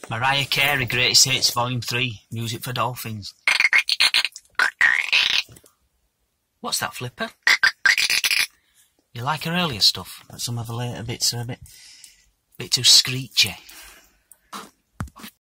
Mariah Carey, Greatest Hits, Volume 3, Music for Dolphins. What's that, Flipper? You like her earlier stuff, but some of the later bits are a bit too screechy.